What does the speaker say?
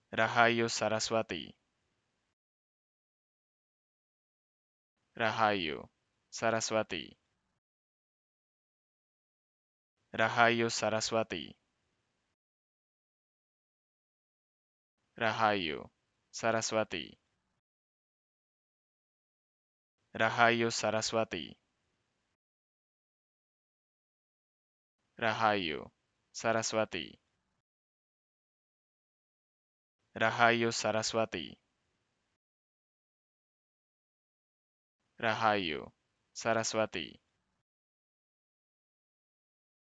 Rahayu Saraswati. Rahayu Saraswati. Rahayu Saraswati. Rahayu Saraswati. Rahayu Saraswati. Rahayu Saraswati. Rahayu Saraswati. Rahayu Saraswati.